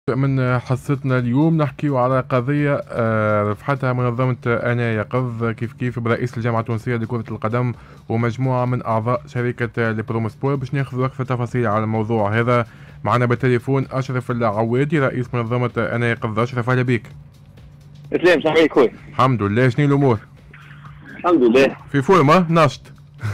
من حصتنا اليوم نحكيو على قضية رفعتها منظمة أنا يقظ كيف برئيس الجامعة التونسية لكرة القدم ومجموعة من أعضاء شركة البروموسبور باش ناخذ وقفة تفاصيل على الموضوع هذا. معنا بالتليفون أشرف العوادي رئيس منظمة أنا يقظ. أشرف أهلا بك. سلام صحيح خويا. الحمد لله، شنو الأمور؟ الحمد لله في فورمة ناشط.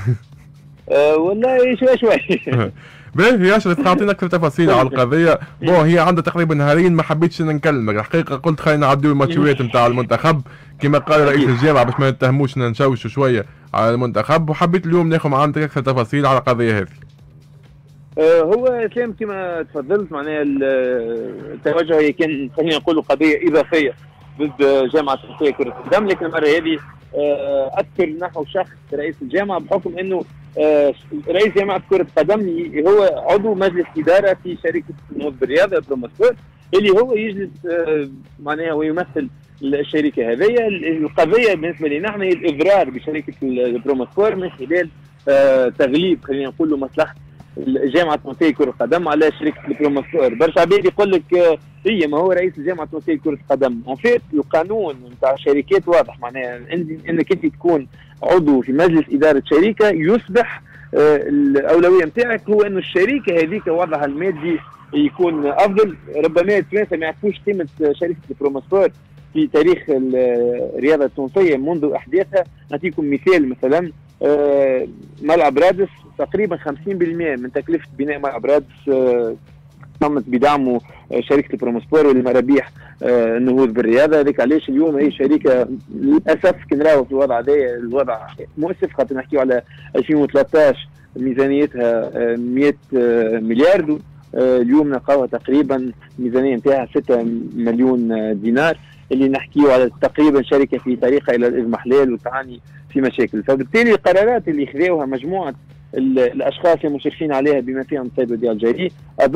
والله شوي باهي يا اشرف تعطينا اكثر تفاصيل على القضيه. هي عندها تقريبا نهارين ما حبيتش نكلمك الحقيقه، قلت خلينا نعديو الماتشوات نتاع المنتخب كما قال رئيس الجامعه باش ما نتهموش نشوشوا شويه على المنتخب، وحبيت اليوم ناخذ عندك اكثر تفاصيل على القضيه هذه. هو سلام كما تفضلت معناها التوجه هي كان خلينا نقولوا قضيه اضافيه ضد جامعه تونسيه كره القدم، لكن المره هذه اذكر نحو شخص رئيس الجامعه بحكم انه رئيس جامعه كره القدم هو عضو مجلس اداره في شركه نهوض بالرياضه البروموسبور اللي هو يجلس معناها ويمثل الشركه هذه. القضيه بالنسبه لنا نحن هي الاضرار بشركه البروموسبور من خلال تغليب خلينا نقول مصلحه الجامعه التونسيه لكره القدم على شركه البروموسبور. برشا عباد يقول لك هي ما هو رئيس الجامعه التونسيه لكره القدم. اون فيت القانون نتاع الشركات واضح، معناها انك انت تكون عضو في مجلس اداره شركه يصبح الاولويه نتاعك هو انه الشركه هذيك وضعها المادي يكون افضل. ربما التوانسه ما يعرفوش قيمه شركه البروموسبور في تاريخ الرياضه التونسيه منذ احداثها. نعطيكم مثال، مثلا ملعب رادس تقريبا 50% من تكلفه بناء ملعب رادس قامت بدعمه شركه البروموسبور والمرابيح النهوض بالرياضه. هذيك علاش اليوم هي شركه للاسف كي نراو في الوضع هذا الوضع مؤسف، خاطر نحكيو على 2013 ميزانيتها 100 مليار، اليوم نلقاوها تقريبا الميزانيه نتاعها 6 مليون دينار، اللي نحكيو على تقريبا شركه في طريقها الى الاضمحلال وتعاني في مشاكل. فبالتالي القرارات اللي خذاوها مجموعه الاشخاص المشرفين عليها بما فيهم السيد وديع الجيري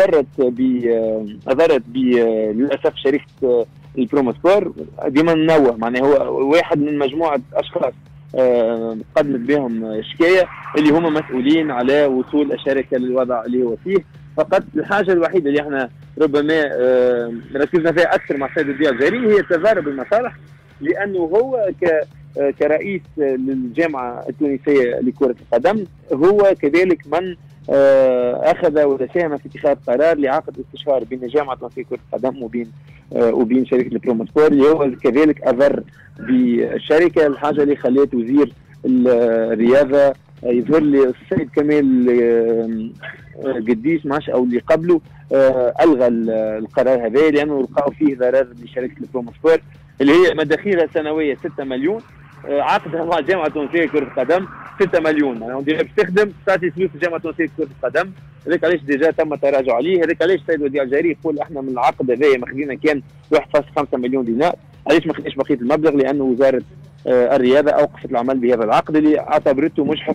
اضرت للاسف شركه البروموسبور. ديما ننوه معناها هو واحد من مجموعه اشخاص قدمت بهم شكايه اللي هم مسؤولين على وصول الشركه للوضع اللي هو فيه. فقط الحاجه الوحيده اللي احنا ربما ركزنا فيها اكثر مع السيد وديع الجيري هي تضارب المصالح، لانه هو كرئيس للجامعه التونسيه لكره القدم هو كذلك من اخذ وساهم في اتخاذ قرار لعقد استشهار بين الجامعه التونسيه لكره القدم وبين شركه البروموسبور، اللي هو كذلك اضر بالشركه. الحاجه اللي خلت وزير الرياضه يظهر لي السيد كمال قديش ماش او اللي قبله الغى القرار هذا، لانه لقاو فيه ضرر لشركه البروموسبور اللي هي مداخيلها السنويه 6 مليون، عقدها مع الجامعه التونسيه لكره القدم 6 مليون، يعني باش تخدم تعطي فلوس الجامعه التونسيه لكره القدم. هذاك علاش ديجا تم التراجع عليه. هذاك علاش السيد وديع الجيري يقول احنا من العقد هذايا ماخذينه كان 1.5 مليون دينار، علاش ما خدناش بقيه المبلغ؟ لانه وزاره الرياضه اوقفت العمل بهذا العقد اللي اعتبرته مجحف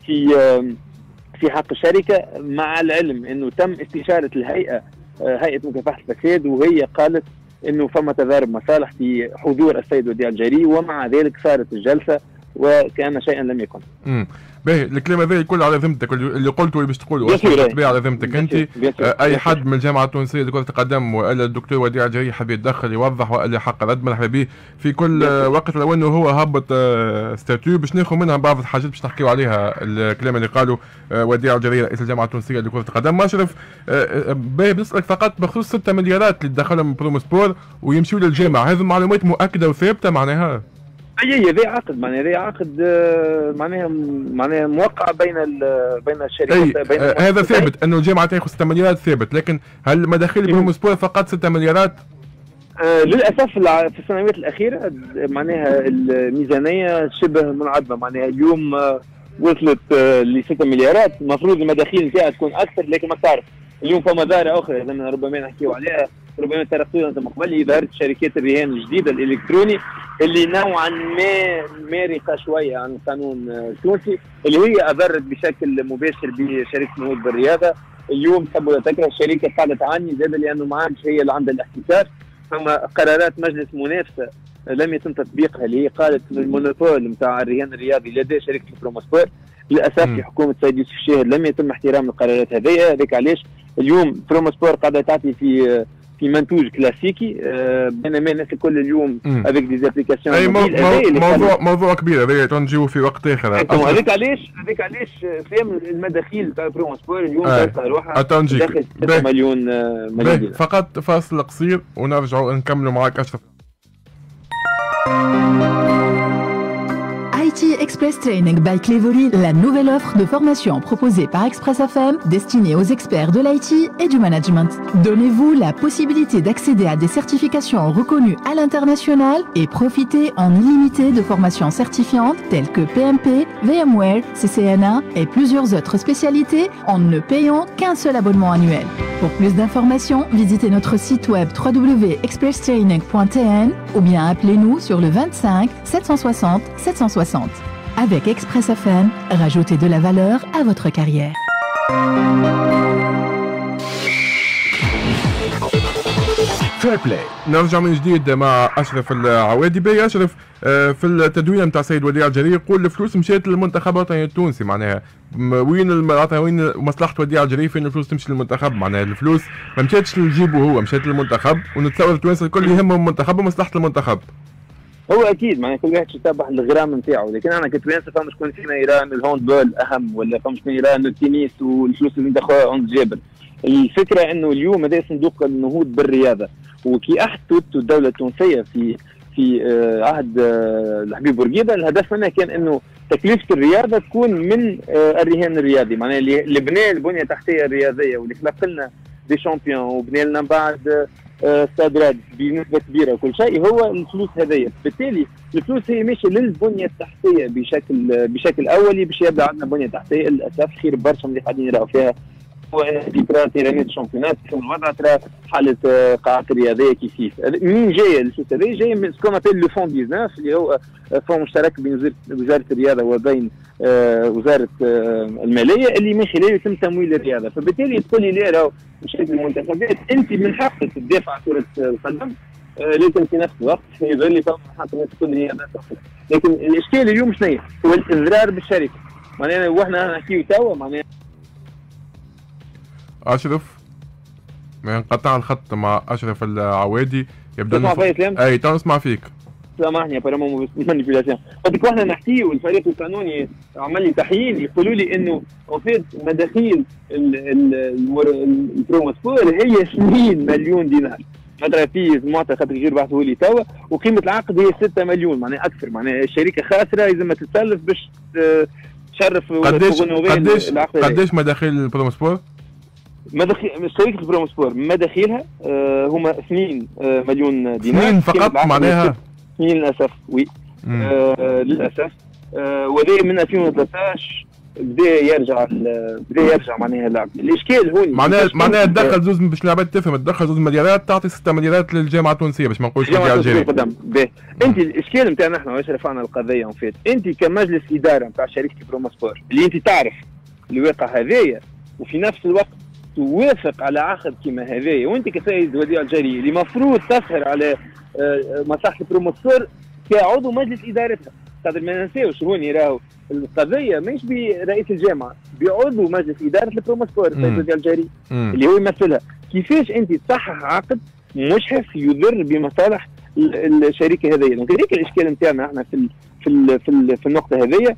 في حق الشركه، مع العلم انه تم استشاره الهيئه هيئه مكافحه الفساد وهي قالت انه فما تضارب مصالح في حضور السيد وديع الجيري، ومع ذلك صارت الجلسه وكان شيئا لم يكن. باهي الكلام هذا يكون على ذمتك، اللي قلته اللي باش تقوله بالطبيعه على ذمتك انت. اي حد من الجامعه التونسيه لكره القدم والا الدكتور وديع الجيري حاب يتدخل يوضح والا حق رد مرحبا به في كل وقت، لو انه هو هبط ستاتيو باش ناخذ منها بعض الحاجات باش نحكيو عليها الكلام اللي قاله وديع الجيري رئيس الجامعه التونسيه لكره القدم. اشرف باهي بنسالك فقط بخصوص 6 مليارات اللي دخلهم بروموسبور ويمشيوا للجامعه، هذه معلومات مؤكده وثابته معناها؟ اي ذي عقد معناها ذي عقد معناها موقع بين الشركات هذا ثابت انه الجامعه تاخذ 6 مليارات ثابت، لكن هل مداخيل بروموسبور فقط 6 مليارات؟ للاسف في السنوات الاخيره معناها الميزانيه شبه منعدمه، معناها اليوم وصلت ل 6 مليارات، المفروض المداخيل نتاعها تكون اكثر، لكن ما تعرف اليوم فما ظاهره اخرى ربما نحكيو عليها، ربما ترقينا من قبل، هي ظاهره شركات الرهان الجديده الالكتروني اللي نوعا ما مارقه شويه عن القانون التونسي، اللي هي اضرت بشكل مباشر بشركه نهوض بالرياضه. اليوم تحب ولا تكره الشركه قاعده تعاني زاد لانه ما عادش هي اللي عندها الاحتكار. ثم قرارات مجلس منافسه لم يتم تطبيقها، اللي هي قالت المونوبول نتاع الرهان الرياضي لدى شركه البروموسبور. للاسف في حكومه السيد يوسف الشاهد لم يتم احترام القرارات هذه. هذاك علاش اليوم بروموسبور قاعده تعطي في في منتوج كلاسيكي، بينما الناس الكل اليوم افيك دي زابليكاسيون. اي موضوع كبير هذا تنجيو في وقت اخر. هذاك علاش فهم المداخيل تاع برومو سبور اليوم تلقى روحها داخل 6 مليون دينار. فقط فاصل قصير ونرجعوا نكملوا معك اشرف. IT Express Training by Clevory, la nouvelle offre de formation proposée par Express FM destinée aux experts de l'IT et du management. Donnez-vous la possibilité d'accéder à des certifications reconnues à l'international et profiter en illimité de formations certifiantes telles que PMP, VMware, CCNA et plusieurs autres spécialités en ne payant qu'un seul abonnement annuel. Pour plus d'informations, visitez notre site web www.expresstraining.tn ou bien appelez-nous sur le 25 760 760. Avec Express FM, rajoutez de la valeur à votre carrière. فير بلاي. نرجع من جديد مع اشرف العوادي. باهي اشرف، في التدوين نتاع السيد وديع الجريري يقول الفلوس مشات للمنتخب الوطني التونسي، معناها وين مصلحه وديع الجريري فين الفلوس تمشي للمنتخب؟ معناها الفلوس ما مشاتش لجيبه هو، مشات للمنتخب، ونتصور التوانسه الكل يهمهم المنتخب ومصلحه المنتخب. هو اكيد معناها كل واحد يتبع الغرام نتاعو، لكن انا كتوانسه فما شكون فينا يرى ان الهاند بول اهم، ولا فما شكون يرى ان التنس والفلوس اللي ندخلها عند جابر. الفكره انه اليوم هذا صندوق النهوض بالرياضه، وكي احدثت الدوله التونسيه في عهد الحبيب بورقيبه، الهدف منها كان انه تكلفه الرياضه تكون من الرهان الرياضي، معناها اللي بنى البنيه التحتيه الرياضيه واللي خلق لنا دي شامبيون وبنى لنا بعد استادات بنسبه كبيره وكل شيء هو الفلوس هذيا. بالتالي الفلوس هي ماشيه للبنيه التحتيه بشكل اولي باش يبدا عندنا بنيه تحتيه. للاسف خير برشا من اللي قاعدين يراو فيها ترى تيرانيات الشامبيونات في الوضع، ترى حاله قاعات الرياضيه كيف مين جايه الفلوس هذه؟ جايه من سكون ابيل لو فون 19 اللي هو فون مشترك بين وزاره الرياضه وبين وزاره الماليه اللي من خلاله يتم تمويل الرياضه. فبالتالي تقول لي لا راهو بشكل المنتخبات انت من حقك تدافع كره القدم، لكن في نفس الوقت يظل فما حق الناس تكون هي لكن الاشكال اليوم شنو هو الاضرار بالشركه. معناها واحنا نحكيو توا معناها اشرف ما انقطع الخط مع اشرف العوادي. يبدا تسمع فيا كلام؟ اي تسمع فيك. سامحني ابارامون مانيبيولاسيون. قلت واحنا نحكي والفريق القانوني عمل لي تحليل يقولوا لي انه وفات مداخيل البرومو سبور هي 2 مليون دينار. خاطر في معطى خاطر غير بعثوا لي توا، وقيمه العقد هي 6 مليون، معناها اكثر، معناها الشركه خاسره لازم تتسلف باش تشرف. قديش مداخيل البرومو سبور؟ شركه البرومو سبور مداخيلها هما 2 مليون دينار. 2 فقط معناها؟ 2 للاسف وي. للاسف وهذا من 2013 بدا يرجع معناها اللعب. الاشكال هون معناها تدخل زوز باش العباد تفهم، تدخل زوز مليارات تعطي 6 مليارات للجامعه التونسيه باش ما نقولش وديع الجريري. انت الاشكال نتاعنا احنا واش رفعنا القضيه فات، انت كمجلس اداره نتاع شركه برومو سبور اللي انت تعرف الواقع هذايا وفي نفس الوقت توافق على عقد كما هذايا، وانت كسيد وديع الجريري اللي مفروض تسهر على مصلحه برومو سبور كعضو مجلس ادارتها. خاطر ما ننساوش هون راهو القضيه مش برئيس الجامعه، بعضو مجلس اداره البرومو سبور السيد وديع الجريري اللي هو يمثلها. كيفاش انت تصحح عقد مشحف يضر بمصالح الشركه هذيا؟ دونك هذيك الاشكال نتاعنا احنا في النقطه هذيا.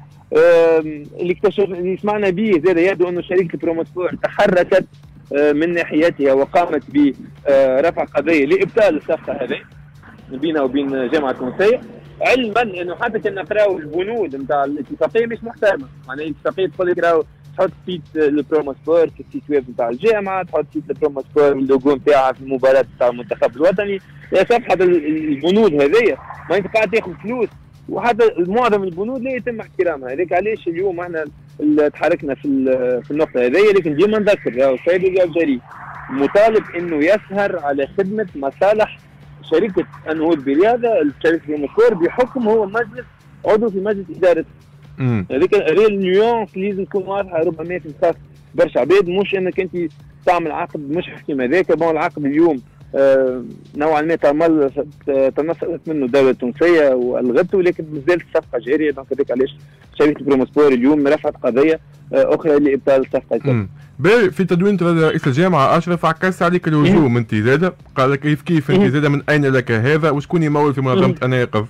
اللي سمعنا به زاد يبدو انه شركه برومو سبور تحركت من ناحيتها وقامت برفع قضيه لابطال الصفقه هذه بينها وبين جامعه تونسيه، علما انه حتى كنا نقراو البنود نتاع الاتفاقيه مش محترمه. معناها الاتفاقيه تقول لك راهو تحط سيت البرومو سبور في السيت ويب نتاع الجامعه، تحط سيت البرومو سبور اللوجو نتاعها في المباراه نتاع المنتخب الوطني. للاسف حتى البنود هذيا ما انت قاعد تاخذ فلوس، وحتى معظم البنود لا يتم احترامها. هذاك علاش اليوم احنا تحركنا في النقطه هذيا. لكن ديما نذكر راهو السيد وديع الجريري مطالب انه يسهر على خدمه مصالح شركه النهوض بالرياضه، شركه برومو سبور بحكم هو مجلس عضو في مجلس اداره. هذيك ريال نيونس لازم تكون واضحه، ربما تخاف برشا عباد، مش انك انت تعمل عقد مش كيما هذاك. بون العقد اليوم نوعا ما تنصلت منه الدوله التونسيه والغته، لكن مازالت الصفقه جاريه. دونك هذاك علاش شركه برومو سبور اليوم رفعت قضيه اخرى لابطال الصفقه. في تدوين رئيس الجامعه اشرف عكس عليك الهجوم انت زاده، قال لك كيف انت زاده من اين لك هذا وشكون يمول في منظمه انا يقظ؟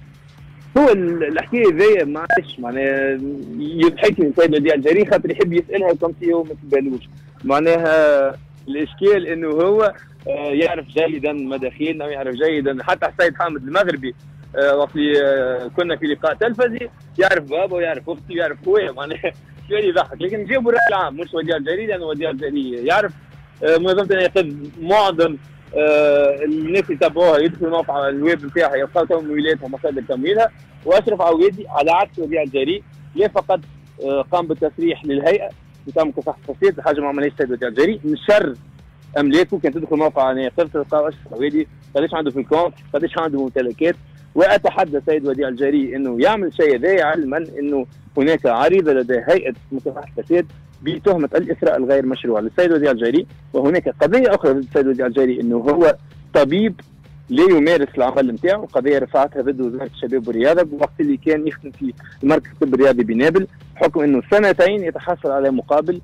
هو الحكايه ذي معلش معناها يضحكني السيد وديع الجري خاطر يحب يسالها كمتي هو ما تبالوش. معناها الاشكال انه هو يعرف جيدا مداخيلنا ويعرف جيدا حتى السيد حامد المغربي وقت كنا في لقاء تلفزي يعرف بابا ويعرف اختي ويعرف خويا. معناها شويه يضحك، لكن نجيبوا الراي العام مش وديع الجري، لانه وديع الجري يعرف منظمه انا يقظ معظم الناس يتابعوها يدخلوا موقع الويب نتاعها يلقاو تمويلاتها مصادر تمويلها. واشرف عويدي على عكس وديع الجري لا فقط قام بالتصريح للهيئه نتاع مكافحه الفساد، حاجه ما عملهاش السيد وديع الجري، نشر املاكه. كان تدخل موقع انا يقظ تلقاو اشرف عويدي قداش عنده في الكونت، قداش عنده ممتلكات. واتحدى السيد وديع الجري انه يعمل شيء ذا علما انه هناك عريضه لدى هيئه مكافحه الفساد بتهمه الاثراء الغير مشروع للسيد وديع الجري. وهناك قضيه اخرى للسيد وديع الجري انه هو طبيب لا يمارس العمل نتاعو، قضيه رفعتها ضد وزاره الشباب والرياضه وقت اللي كان يخدم في المركز الطب الرياضي بنابل، بحكم انه سنتين يتحصل على مقابل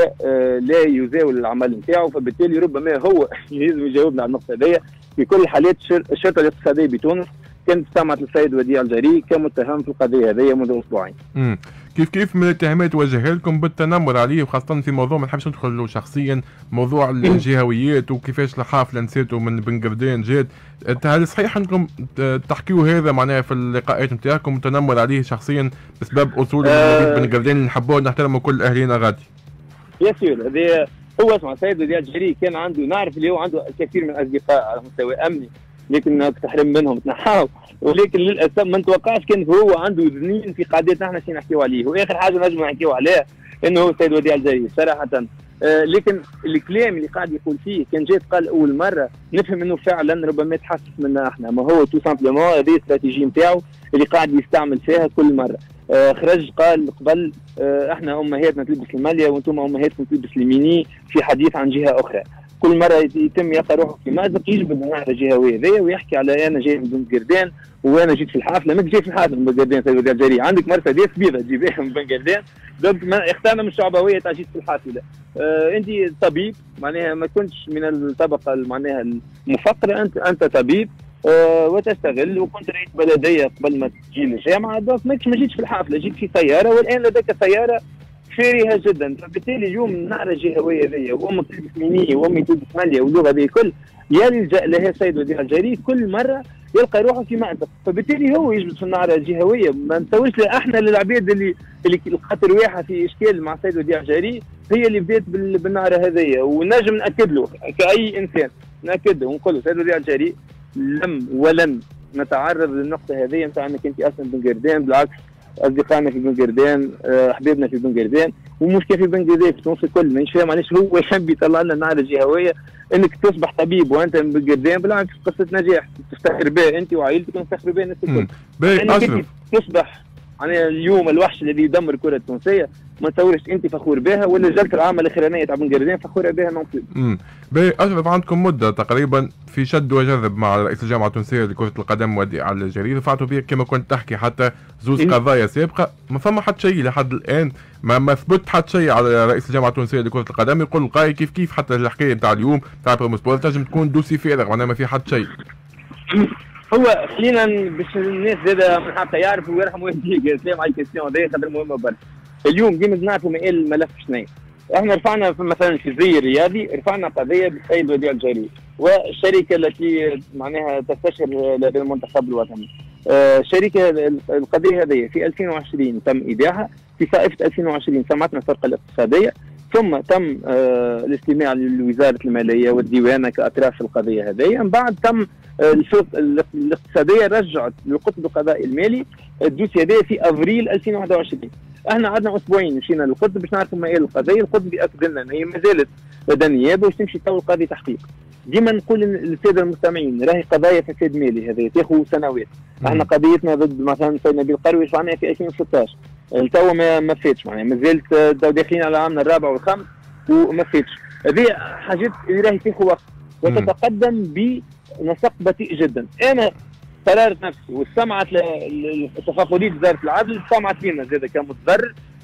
ولا يزاول العمل نتاعو. فبالتالي ربما هو لازم يجاوبنا على النقطه هذه. في كل الحالات الشرطه الاقتصاديه بتونس كانت استمعت للسيد وديع الجري كمتهم في القضيه هذه منذ اسبوعين. كيف من الاتهامات وجهها لكم بالتنمر عليه، وخاصه في موضوع ما نحبش ندخل له شخصيا، موضوع الجهويات وكيفاش الحافله نسيتوا من بن قردان جات. هل صحيح انكم تحكيوا هذا معناها في اللقاءات نتاعكم التنمر عليه شخصيا بسبب اصول بن قردان نحبوه نحترموا كل اهالينا غادي؟ يا سيدي هذا هو اسمع السيد وديع الجري كان عنده نعرف اللي هو عنده الكثير من الاصدقاء على مستوى امني، لكن تحرم منهم تنحاو، ولكن للاسف ما نتوقعش كان هو عنده ذنين في قضيتنا احنا شي نحكيو عليه. واخر حاجه نجم نحكيو عليها انه هو السيد وديع الجري صراحه. لكن الكلام اللي قاعد يقول فيه كان جات قال اول مره نفهم انه فعلا ربما يتحسس منا احنا، ما هو تو سامبلومون هذه الاستراتيجيه نتاعو اللي قاعد يستعمل فيها كل مره. خرج قال قبل احنا امهاتنا تلبس الماليه وانتم امهاتكم تلبس الميني في حديث عن جهه اخرى. كل مره يتم يلقى روحه في مازق يجبد النهار الجهويه ذي ويحكي على انا جاي من بن قردان وانا جيت في الحافله. ما جاي في الحافله من بن قردان سيد وديع الجري، عندك مرسيدس بيضاء تجيبها من بن قردان دونك اختارنا من الشعبويه تاع جيت في الحافله. انت طبيب معناها ما كنتش من الطبقه معناها المفقره، انت طبيب وتشتغل وكنت رئيس بلديه قبل ما تجي للجامعه، دونك ما جيتش في الحافله جيت في سياره والان لديك سياره فارهه جدا. فبالتالي اليوم النعره الجهويه ذي وامك تلبس مينيه وامي تلبس ماليه واللغه ذي كل يلجا لها السيد وديع الجري كل مره يلقى روحه في مأزق. فبالتالي هو يجلس في النعره الجهويه. ما نسويش احنا للعباد اللي لقات رواحها في اشكال مع السيد وديع الجري هي اللي بدات بالنعره هذيا. ونجم ناكد له كاي انسان ناكد له ونقول له السيد وديع الجري لم ولن نتعرض للنقطه هذه نتاع انك انت اصلا بن قردان، بالعكس اصدقائنا في بن قردان احبابنا في بن قردان ومش كيف في بن قردان في تونس الكل. مانيش فاهم علاش هو يحب يطلع لنا النعره الجهويه انك تصبح طبيب وانت من بن قردان. بالعكس قصه نجاح تفتخر بها انت وعائلتك وتفتخر بها الناس الكل. انك تصبح يعني اليوم الوحش الذي يدمر الكره التونسيه ما تصورش انت فخور بها ولا الجلسه العامه الاخرانيه تاع بن قردان فخوره بها نون بلو. اشرف عندكم مده تقريبا في شد وجذب مع رئيس الجامعه التونسيه لكره القدم وديع الجري، رفعتوا فيه كما كنت تحكي حتى زوز قضايا سابقه، ما فما حتى شيء لحد الان ما ثبت حتى شيء على رئيس الجامعه التونسيه لكره القدم يقول القاي كيف حتى الحكايه نتاع اليوم تاع بريموسبور تنجم تكون دوسي فارغ معناها ما في حتى شيء. هو خلينا باش الناس زاده من حقها يعرفوا ويرحموا والديك سلام على الكيستيون هذه خاطر مهمه برشا. اليوم ديما نعرفوا مآل الملف شنو. احنا رفعنا مثلا في الزي الرياضي رفعنا قضيه بالسيد وديع الجري والشركه التي معناها تستشهر لدى المنتخب الوطني. شركه القضيه هذه في 2020 تم ايداعها، في صائفه 2020 سمعتنا الفرقه الاقتصاديه، ثم تم الاستماع لوزاره الماليه والديوانه كاطراف في القضيه هذه. من بعد تم الفرقه الاقتصاديه رجعت للقطب القضائي المالي الدوسي هذا في افريل 2021. احنا عندنا اسبوعين مشينا للقطب باش نعرفوا ما هي القضيه. القطب ياكد لنا ان هي ما زالت لدى النيابه باش تمشي تو القاضي تحقيق. ديما نقول للساده المستمعين راهي قضايا فساد مالي هذه تاخذ سنوات. احنا قضيتنا ضد مثلا سيد نبيل قروي رفعناها في 2016 تو ما فاتش معناها ما زالت داخلين على عامنا الرابع والخامس وما فاتش. هذه حاجات اللي راهي تاخذ وقت وتتقدم بنسق بطيء جدا. انا قررت نفسي واستمعت لتفاقدية وزارة العدل، استمعت لنا زاد كمتضرر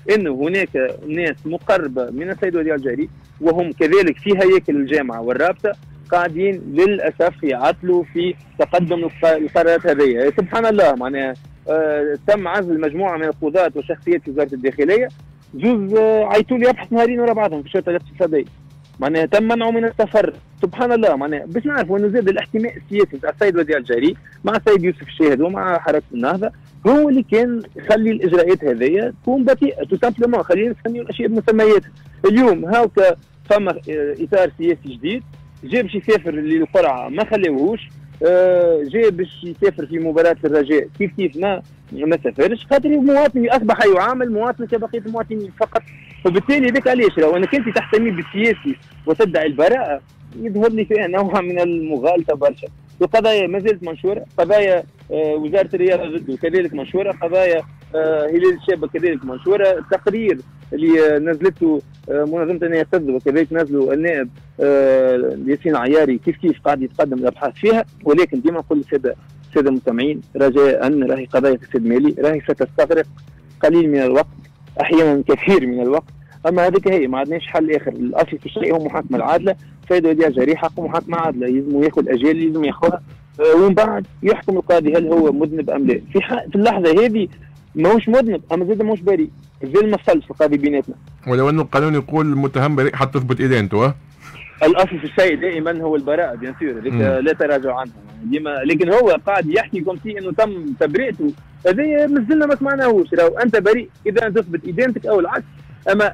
أن هناك ناس مقربة من السيد وديع الجاري وهم كذلك في هياكل الجامعة والرابطة قاعدين للأسف يعطلوا في تقدم القرارات هذه. سبحان الله معناها تم عزل مجموعة من القضاة وشخصيات في وزارة الداخلية، زوز عيطوا لي يبحث نهارين ورا بعضهم في الشرطة الاقتصادية، معناها تم منعه من السفر. سبحان الله معناها باش نعرفوا انه زاد الاحتماء السياسي نتاع السيد وديع الجاري مع السيد يوسف الشاهد ومع حركة النهضة هو اللي كان يخلي الاجراءات هذه تكون بطيئة تو سامبلومون. خلينا نسميو الاشياء بمسمياتها. اليوم هاوكا فما اطار سياسي جديد، جا باش يسافر للقرعة ما خليوهوش، جاي باش يسافر في مباراة الرجاء كيف ما سافرش، خاطر مواطن اصبح يعامل مواطن كبقية المواطنين فقط. وبالتالي ذاك علاش لو انك انت تحتمي بالسياسي وتدعي البراءة يظهر لي فيها نوع من المغالطة برشا. القضايا ما زالت منشورة، قضايا وزارة الرياضة ضده كذلك منشورة، قضايا هلال الشابة كذلك منشورة، التقرير اللي نزلته منظمة النية السد وكذلك نزلوا النائب ياسين عياري كيف قاعد يتقدم الابحاث فيها. ولكن ديما نقول للسادة المستمعين رجاء راهي قضايا فساد مالي راهي ستستغرق قليل من الوقت، احيانا كثير من الوقت، اما هذيك هي ما عندناش حل اخر. الاصل في الشيء هو محاكمة العادلة. السيد وديع الجاري حقه محاكمة عادلة، يلزم ياخذ اجال يلزم ياخذها ومن بعد يحكم القاضي هل هو مذنب ام لا. في اللحظة هذه ماهوش مذنب اما زاد ماهوش بريء، زي ما وصلش القاضي بيناتنا. ولو انه القانون يقول المتهم بريء حتى تثبت ادانته. الاصل في الشيء دائما هو البراءة بيان سور، لا تراجع عنها ديما. لكن هو قاعد يحكي كومسي انه تم تبرئته، هذا مازلنا ما سمعناهوش. لو انت بريء اذا تثبت ادانتك او العكس. اما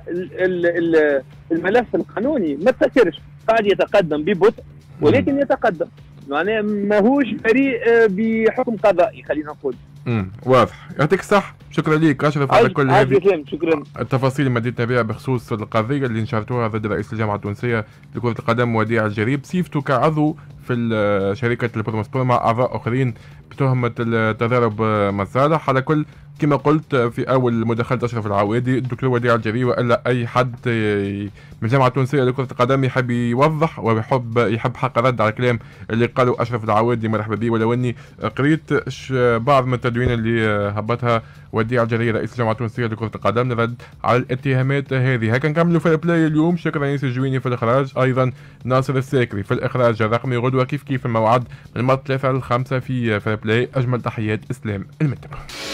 الملف القانوني ما تفكرش، قاعد يتقدم ببطء ولكن يتقدم، معناه ماهوش بريء بحكم قضائي خلينا نقول. واضح. يعطيك الصحة. شكرا لك اشرف على كل هذه شكرا. التفاصيل اللي مديتنا بها بخصوص القضيه اللي نشرتوها ضد رئيس الجامعه التونسيه لكره القدم وديع الجاري بصفته كعضو في شركه البروموسبور مع اعضاء اخرين بتهمه التضارب مصالح. على كل كما قلت في اول مداخله اشرف العوادي الدكتور وديع الجاري والا اي حد من الجامعه التونسيه لكره القدم يحب يوضح ويحب حق رد على الكلام اللي قاله اشرف العوادي مرحبا به. ولو اني قريت بعض من التدوين اللي هبطها وديع الجاري رئيس الجامعه التونسيه لكره القدم رد على الاتهامات هذه. هكا نكملوا في البلاي اليوم. شكرا ياسر الجويني في الاخراج، ايضا ناصر الساكري في الاخراج الرقمي. غدوه كيف الموعد من 3 ل 5 في البلاي. اجمل تحيات اسلام المتبع.